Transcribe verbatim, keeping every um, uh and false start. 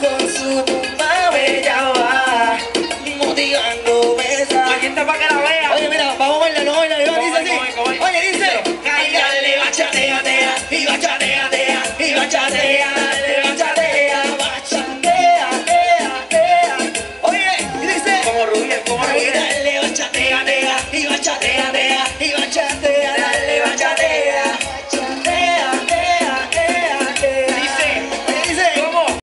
con su tumba bella va, motivando esa. Aquí está para que la vea. Oye, mira,